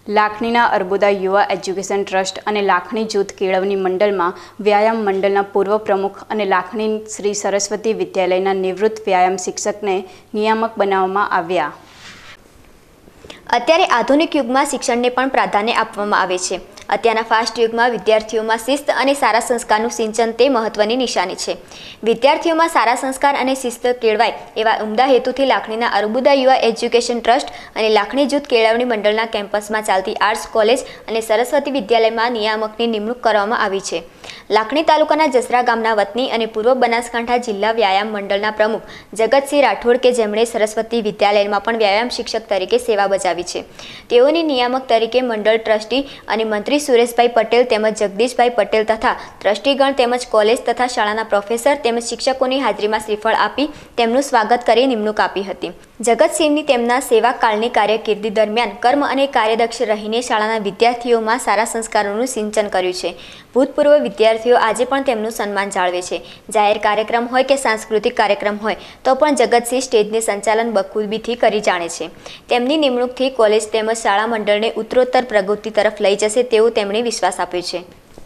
લાખણીના અર્બુદા યુવા education trust અને લાખણી જૂથ કેળવણી મંડળમાં વ્યાયામ મંડળના પૂર્વ પ્રમુખ અને લાખણી શ્રી સરસ્વતી વિદ્યાલયના નિવૃત્ત વ્યાયામ શિક્ષકને નિયામક બનાવવામાં આવ્યા। અત્યારે આધુનિક યુગમાં શિક્ષણને પણ પ્રાધાન્ય આપવામાં આવે છે। અત્યારના ફાસ્ટ યુગમાં વિદ્યાર્થીઓમાં શિસ્ત અને સારા સંસ્કારનું સિંચન તે મહત્વની નિશાની છે। વિદ્યાર્થીઓમાં સારા સંસ્કાર અને શિસ્ત કેળવાય એવા ઉમદા હેતુથી લાખણીના અર્બુદા યુવા એજ્યુકેશન ટ્રસ્ટ અને લાખણી જૂથ કેળવણી મંડળના કેમ્પસમાં ચાલતી આર્ટ્સ કોલેજ અને સરસ્વતી વિદ્યાલયમાં નિયામકની નિમણૂક કરવામાં આવી છે। લાખણી તાલુકાના જસરા ગામના વતની અને પૂર્વ બનાસકાંઠા જિલ્લા વ્યાયામ મંડળના પ્રમુખ જગતસિંહ રાઠોડ કે જેમણે સરસ્વતી વિદ્યાલયમાં પણ વ્યાયામ શિક્ષક તરીકે સેવા બજાવી છે, તેઓની નિયામક તરીકે મંડળ ટ્રસ્ટી અને મંત્રી સુરેશભાઈ પટેલ તેમજ જગદીશભાઈ પટેલ તથા ટ્રસ્ટીગણ તેમજ કોલેજ તથા શાળાના પ્રોફેસર તેમજ શિક્ષકોની હાજરીમાં શ્રીફળ આપી તેમનું સ્વાગત કરી નિમણૂક આપી હતી। જગતસિંહની તેમના સેવા કાળની કાર્યકિર્દી દરમિયાન કર્મ અને કાર્યદક્ષ રહીને શાળાના વિદ્યાર્થીઓમાં સારા સંસ્કારોનું સિંચન કર્યું છે। ભૂતપૂર્વ વિદ્યાર્થીઓ આજે પણ તેમનું સન્માન જાળવે છે। જાહેર કાર્યક્રમ હોય કે સાંસ્કૃતિક કાર્યક્રમ હોય તો પણ જગતસિંહ સ્ટેજને સંચાલન બખૂબીથી કરી જાણે છે। તેમની નિમણૂકથી કોલેજ તેમજ શાળા મંડળને ઉત્તરોત્તર પ્રગતિ તરફ લઈ જશે તેવું તેમણે વિશ્વાસ આપ્યો છે।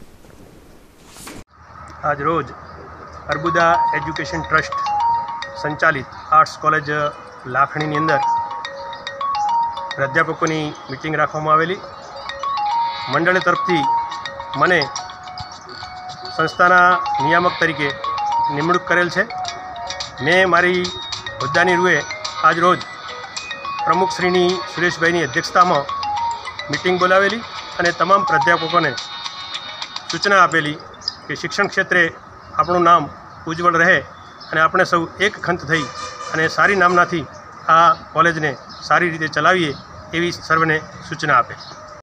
આજ રોજ અર્બુદા એજ્યુકેશન ટ્રસ્ટ સંચાલિત આર્ટ્સ કોલેજ લાખણીની અંદર પ્રાધ્યાપકોની મિટિંગ રાખવામાં આવેલી। મંડળ તરફથી મને સંસ્થાના નિયામક તરીકે નિમણૂક કરેલ છે। મેં મારી હોદ્દાની રૂએ આજ રોજ પ્રમુખશ્રીની સુરેશભાઈની અધ્યક્ષતામાં મિટિંગ બોલાવેલી અને તમામ પ્રાધ્યાપકોને સૂચના આપેલી કે શિક્ષણ ક્ષેત્રે આપણું નામ ઉજ્જવળ રહે અને આપણે સૌ એક ખંત થઈ અને સારી નામનાથી આ કોલેજને સારી રીતે ચલાવીએ એવી સર્વને સૂચના આપે।